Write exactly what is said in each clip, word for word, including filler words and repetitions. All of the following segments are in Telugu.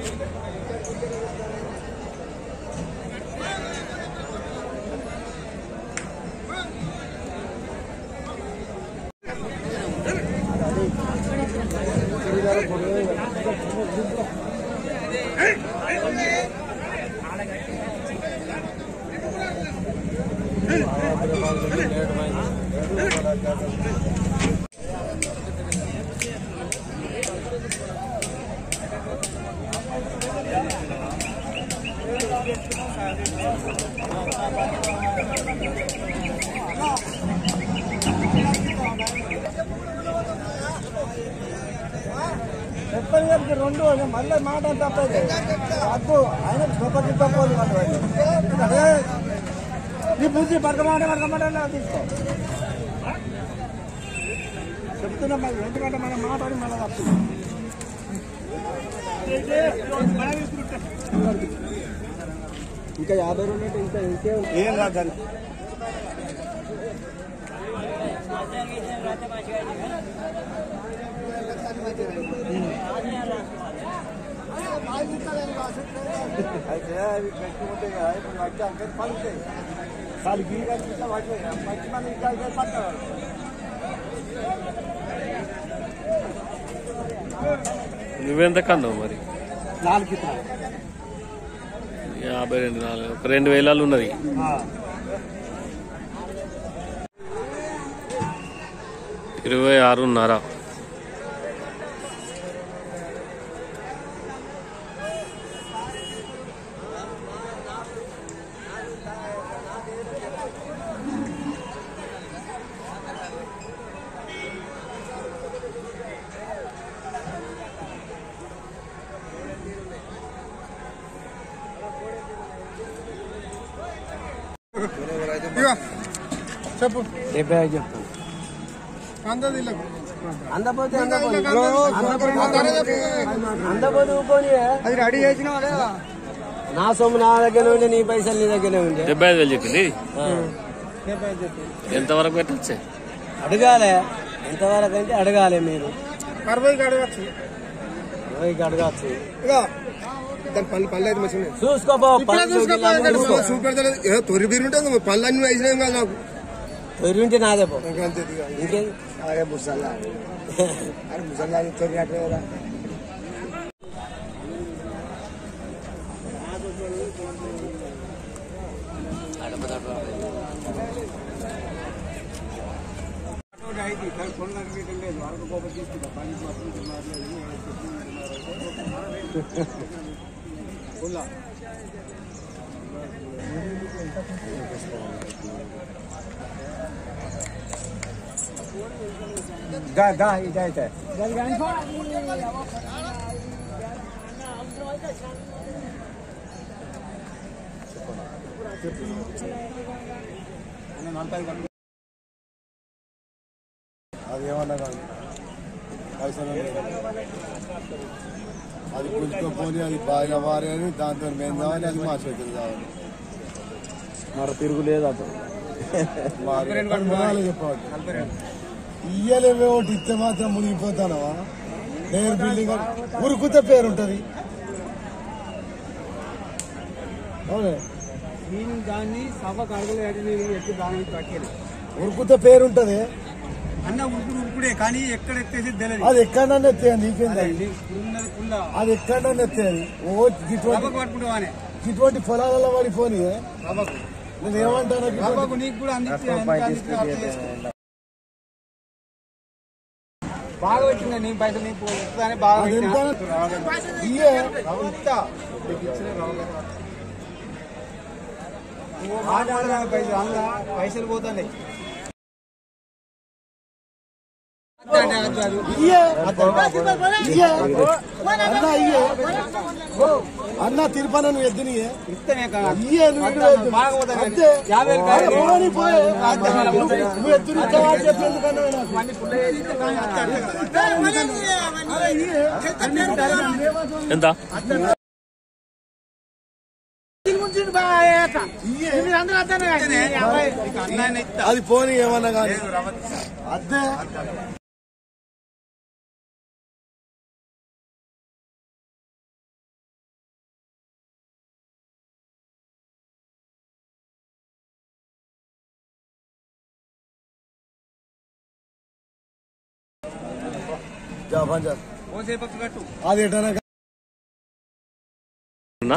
రెండు మళ్ళీ మాట తప్పదు అద్దు ఆయన గొప్పకి తప్పదు నీ బుద్ధి పడకమాట పడకమాట తీసుకో చెప్తున్నా మరి ఎందుకంటే మనం మాట్లాడి మళ్ళీ తప్పు ఇంకా యాభై రెండు ఇంకా ఇంకే ఏం కాదు అయితే అవి పెట్టుకుంటే ఇప్పుడు వచ్చి అంకె పలుకుతాయి వాళ్ళు గీ కలిపిస్తే వాటి మంచి మంది ఇంకా పడతారు నువ్వెంత కన్నావు మరి నాలుగు యాభై రెండు నాలుగు ఒక రెండు వేలాలు ఉన్నది ఇరవై ఆరున్నర చెప్పు డెబ్బై ఐదు చెప్తాను అందపోతే అందపోతే ఊపోని అది రెడీ చేసినా లేదా నా సొమ్ము నా దగ్గర ఉండే నీ పైసలు నీ దగ్గరే ఉండే డెబ్బై ఐదు వేలు చెప్పింది ఎంతవరకు పెట్టచ్చే అడగాలి ఎంతవరకు అంటే అడగాలి మీరు అరవైకి అడగచ్చు అరవైకి అడగచ్చు దాని పళ్ళు పళ్ళు అయితే మంచిగా చూసుకోపో చూపెడతలేదు ఏదో తొరి బీరు ఉంటుంది పళ్ళు అన్ని వేసినాయి కాదు నాకు తొరి ఉంటే నాదే పో అంతే ఇంకేం అరే ముసల్లా అరే ముసల్లా తొరి అట్లే కదా गा गा इजायत అది ఏమన్నా కానీ పైసలు అది పులుచుకోపోని అది బాగా వారి అని దాంతో మేము కావాలి అది మా చేతులు కావాలి మరి తిరుగులేదు అటు చెప్పాలి ఇయ్యలేవే ఒకటి ఇస్తే మాత్రం మునిగిపోతానవా నేను బిల్డింగ్ ఉరుకుతే పేరు ఉంటుంది అవునే నేను దాన్ని సభకు అడగలేదు నేను ఎత్తి దానికి కట్టాను ఉరుకుతే పేరు ఉంటది అన్న ఉరుకుడు ఉరుకుడే కానీ ఎక్కడ ఎత్తేసి తెలియదు అది ఎక్కడన్నా ఎత్తేది నీకేంది అది ఎక్కడన్నా ఎత్తేది ఓ ఇటువంటి పట్టుకుంటావానే ఇటువంటి పొలాలలో పడిపోని నేను ఏమంటాను నీకు కూడా బాగా వచ్చింది నీ పైసలు నీకు బాగా పైసలు పోతాయి అన్న తిరుపతి నువ్వు ఎద్దుని ఎంత అది పోనీ ఏమన్నా కానీ అదే అది ఎటన్నా ఉన్నా?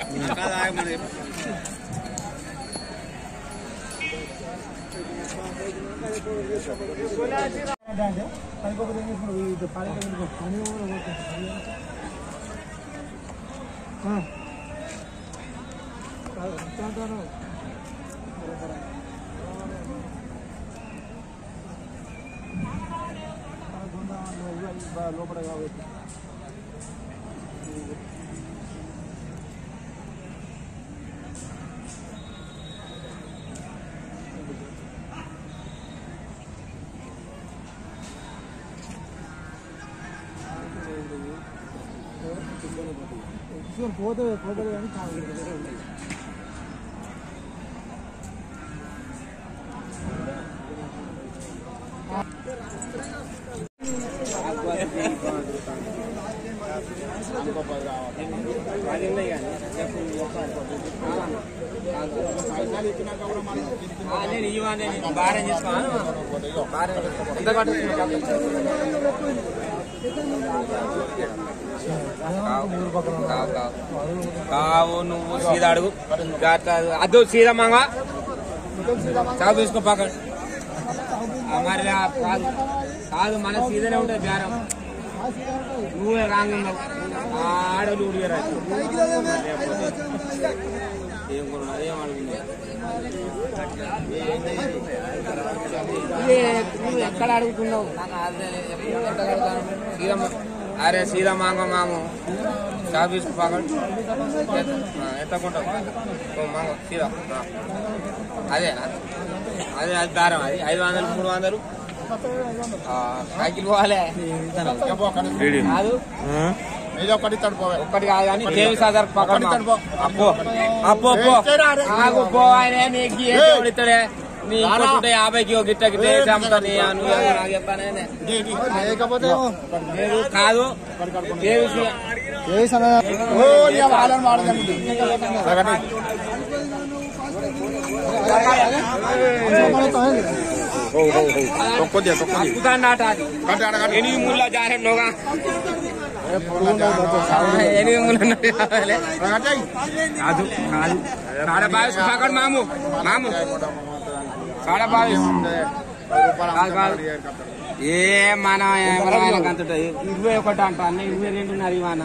లోపల కాబట్టి పోతే పోతే కానీ నేను ఇవ్వాలి భారం చేసుకోను ఎంత కావు నువ్వు సీదా అడుగు అద్దు సీదా మంగ చావు తీసుకో పక్కన మరి కాదు కాదు మన సీదనే ఉంటుంది బేరం నువ్వే రాంగ్ ఉన్నావు ఆడలు ఉడిగారు ఏం కొన్నా ఏం అడుగుంది నువ్వు ఎక్కడ అడుగుతున్నావు సీదా అరే సీదా మాంగ మాము చావు తీసుకో పక్కన ఎత్తకుంటావు మాంగ సీదా అదేనా అదే అది బేరం అది ఐదు వందలు మూడు వందలు సైకిల్ పోవాలి కాదు ఒక్కటి కాదు కానీ దేవి సాగర్ పక్కన అప్పో అప్పో ఆగు పో ఆయన నీకు ఇస్తాడే నీ యాభైకి ఒక గిట్ట గిట్ట అమ్ముతాను నాకు చెప్తానే కాదు దేవి ఎనిమిది ముళ్ళ జారెండుగా ఎనిమిది ముళ్ళు కాదు కాదు కాడ బావి పక్కన మాము మాము కాడ బావి ఏ మన ఎవరైనా అంతుంటాయి ఇరవై ఒకటి అంట అన్న ఇరవై రెండున్నర ఇవాన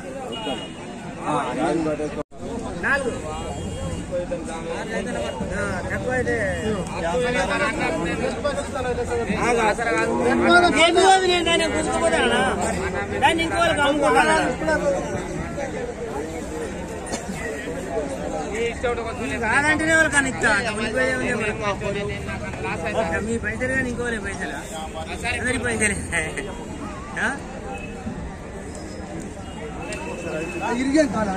నాలుగు కాదంటేనే వాళ్ళు కానీ ఇస్తా మీ పైసలు కానీ ఇంకోలే పైసలు అందరి పైసలే ఇరిగే కాదు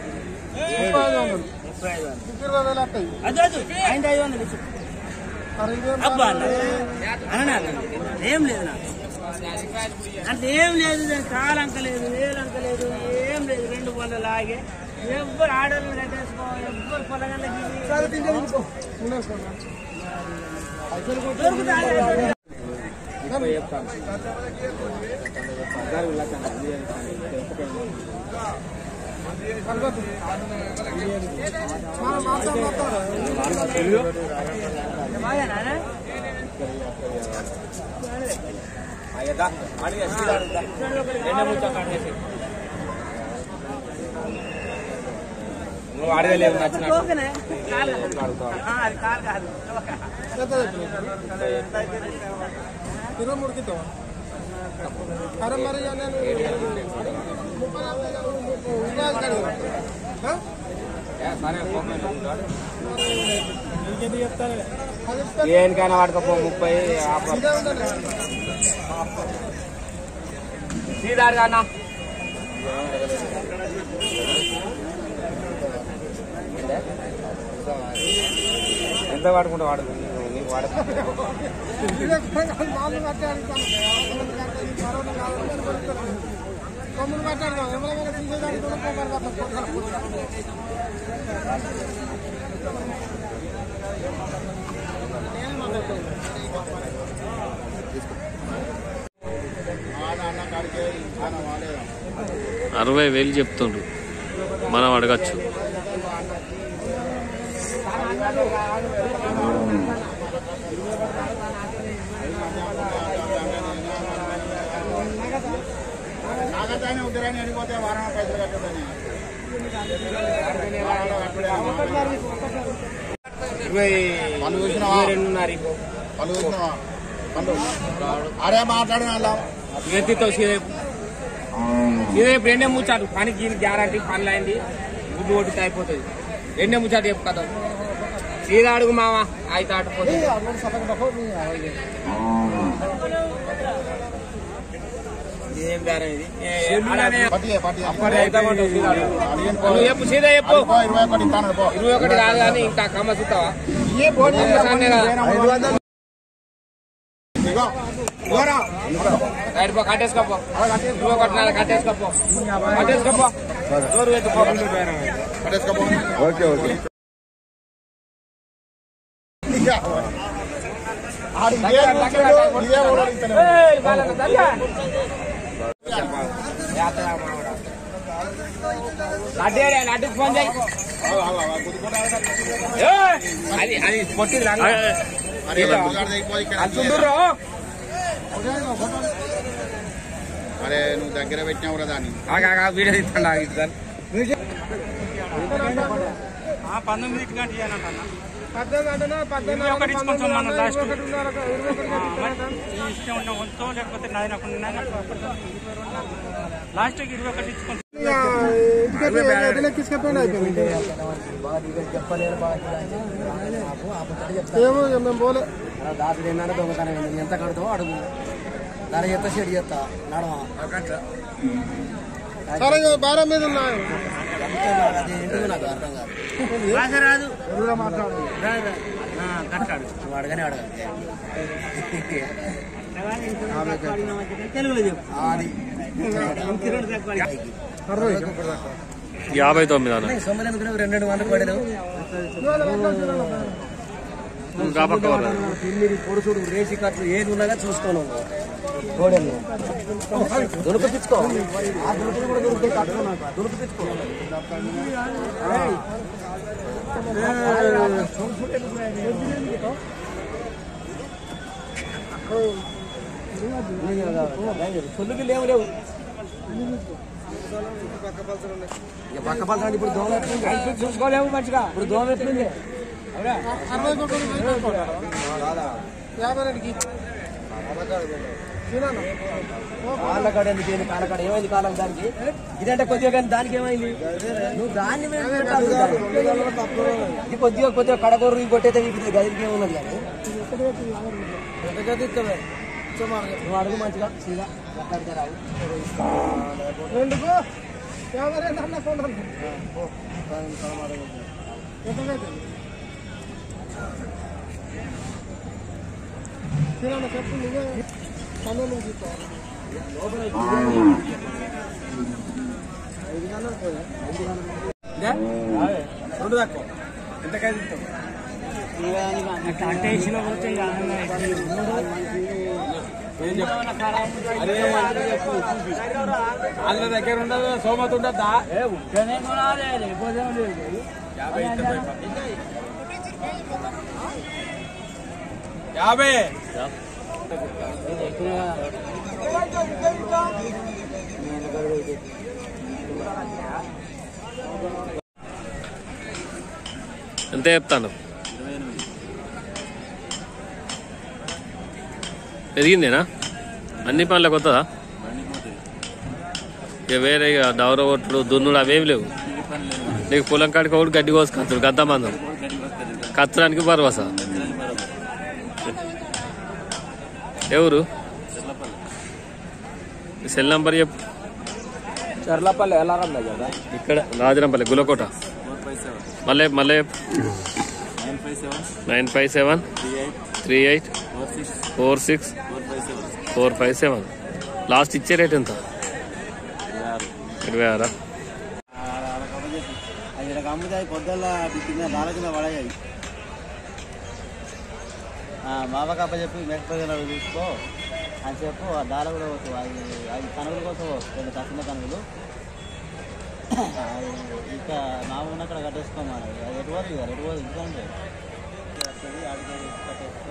అదే ఆయన ఐదు వందలు అబ్బా అన్నా ఏం లేదు నాకు అంటే ఏం లేదు కాలంక లేదు వేలంక లేదు ఏం లేదు రెండు పనులు లాగే ఎవ్వరు ఆడలు కట్టేసుకో ఎవ్వరు పొలగంటకి నువ్వు అడగలేవు నచ్చినట్టు అది కాదు కాదు ఇరవై మూడు కితో అరే మరి దేనికైనా వాడుకపో ముప్పై సీదారు కన్నా ఎంత వాడుకుంటా వాడు నీకు వాడ అన్న కాడికి అరవై వేలు చెప్తుండ్రు, మనం అడగచ్చు. అరే మాట్లాడు ఎత్తితో సీదేపు సీదేపు రెండే ముచ్చాడు పనికి గ్యారంటీ పనులు అయింది, గుడ్డు కొట్టితే అయిపోతుంది. రెండే ముచ్చాడు చెప్పు కదా, సీదా అడుగు మామ అయితే ఆడిపోతుంది. ఏం బేరం ఇది? చెప్పు సీదా చెప్పు. ఇరవై ఒకటి కాదు కానీ ఇంకా కమ్మ చూస్తావా? కట్టేసుకోపో, ఇరవై ఒకటి నాలుగు కట్టేసుకోపో, కట్టేసుకోపో. ఓకే ఓకే లడ్డు ఫోన్ చేయి. అది అది పొట్టింది అరే నువ్వు దగ్గర పెట్టినావు కదా అని వీడియో ఇస్తాను. పంతొమ్మిది గంటలు ఒకటి ఇచ్చుకుంటాం మనం లాస్ట్ ఇష్టం ఉన్న వంతో లేకపోతే నాది నాకు లాస్ట్కి ఇరవై ఒకటి ఇచ్చుకుంటాం. దొంగతనం ఎంత కడతావు అడుగు, ధర ఎంత షెడ్ చేస్తా నడవా భారం మీద ఉన్నాయి. నాకు అర్థం కాదు, రాదు అడగనే అడగ తెలుగులో చెప్పు. యాభై తొమ్మిది అన్న సొమ్మిది రెండు రెండు వందలు పడలేవు. పొడుచుడు రేసి ఖర్చు ఏది ఉన్నదా చూసుకోను. గోడెలు దొరికిపించుకో, ఆ దొరికి కూడా దొరికి దొరికిపించుకో. సొల్లుకి లేవు లేవు పక్క పలసండి. ఇప్పుడు దోమ ఎట్లుంది చూసుకోలేవు మంచిగా. ఇప్పుడు దోమ ఎట్లుంది కాళ్ళకాడ ఎందుకు ఏంది? కాళ్ళకాడ ఏమైంది? కాలం దానికి ఇదంటే కొద్దిగా కానీ దానికి ఏమైంది? నువ్వు దాన్ని ఇది కొద్దిగా కొద్దిగా కడగొర్రు కొట్టేస్తే నీకు గదికి ఏమున్నది కానీ నువ్వు అడుగు మంచిగా సీదా మాట్లాడితే రావు. రెండు దాకా ఎంతకైతే అంటే ఇచ్చిన వాళ్ళ దగ్గర ఉండదు, సోమత ఉండద్దా? యాభై ఎంత చెప్తాను? పెరిగిందేనా? అన్ని పనులకు వస్తుందా? ఇక వేరే ఇక డవర కొట్టుడు దున్నుడు అవేమి లేవు నీకు? పొలం కాడికి ఒకటి గడ్డి కోసి కత్తుడు గద్ద మందం కత్తడానికి భరోసా. ఎవరు? సెల్ నంబర్ చెప్పు. చర్లపల్లి ఎల్లారం దగ్గర ఇక్కడ రాజరంపల్లి గులకోట. మళ్ళీ మళ్ళీ nine five seven three eight four six four five seven. Last ఇచ్చే రేట్ ఎంత? ఇరవై ఆరా? అమ్ముతాయి పొద్దున్న బాల కింద పడేయాయి. మామ కప్ప చెప్పి మెక్క చూసుకో అని చెప్పు ఆ దాల కూడా పోతావు అది అది కనుగలు కోసం రెండు చిన్న కనుగలు ఇంకా మామూలు అక్కడ కట్టేసుకోమని అది ఎటు పోదు ఎటు పోదు ఎందుకంటే వస్తుంది ఆడికి కట్టేసుకో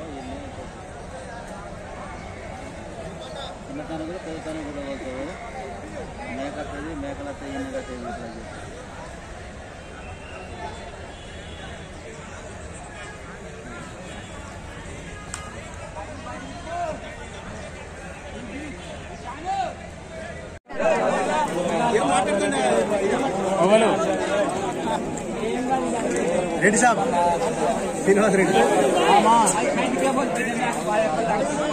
చిన్న కనుగలు పెద్ద కనుగలు కూడా పోతావు మేక వస్తుంది మేకలు వస్తాయి ఎన్ని కట్టేది ఇట్లా రెడ్డి సాబ్ శ్రీనివాస్ రెడ్డి